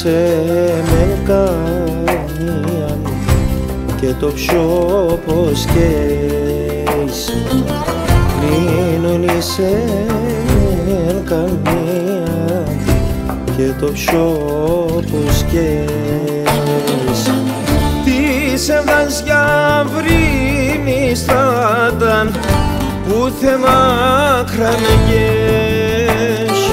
είσαι με καμίαν και το πιο πως καίς. Μείνουν είσαι με καμίαν και το πιο πως καίς. Της έβδας για βρήμη στράταν που θεμά κρανεγές.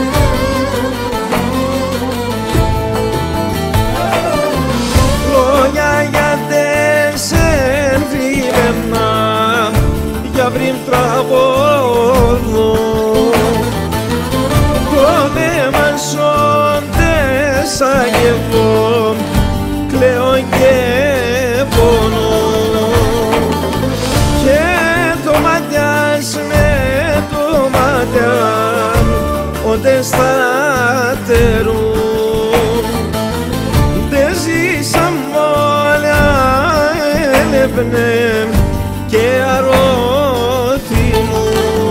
Λόγια για τέσσερ βρήμενα για βρήμ τραγωδό. Κόβε σώντες αγεβώ, κλαίω και πονώ. Και το ματιάς με το ματιά όντες στατερούν. Δε ζήσαμε όλα έλεπνε και αρώθυμουν.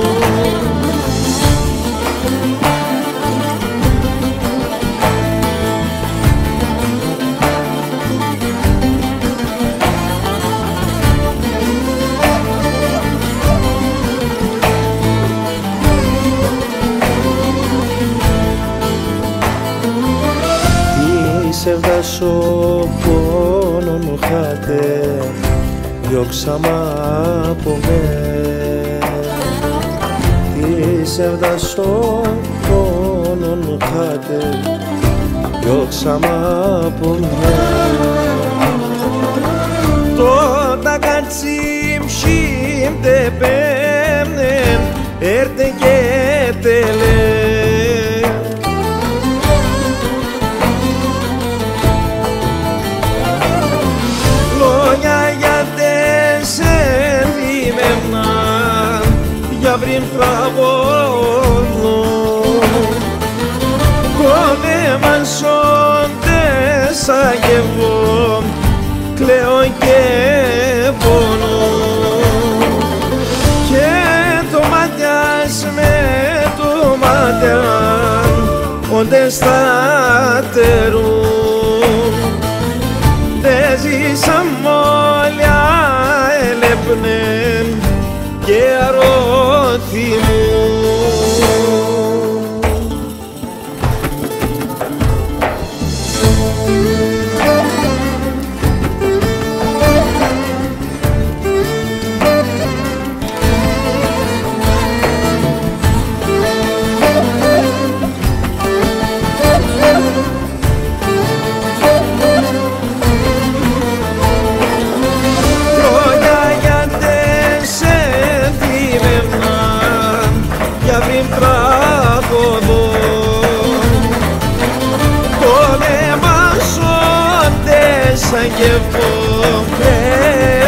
Της έβδας ο πόνον χάτε, διώξαμα από μεν. Της έβδας ο πόνον χάτε, διώξαμα από μεν. Το τακατσίμ σιμ τε πέμνε, έρτε και τελέ. Για βρήν τραγωδό, κόβε μανσόντες αγεβώ, κλαίω και πονώ. Και το ματιάς με το ματιά όντες στατερούν. Δε ζήσαμε όλα έλεπνε και αρώθυμουν. Σαν και πω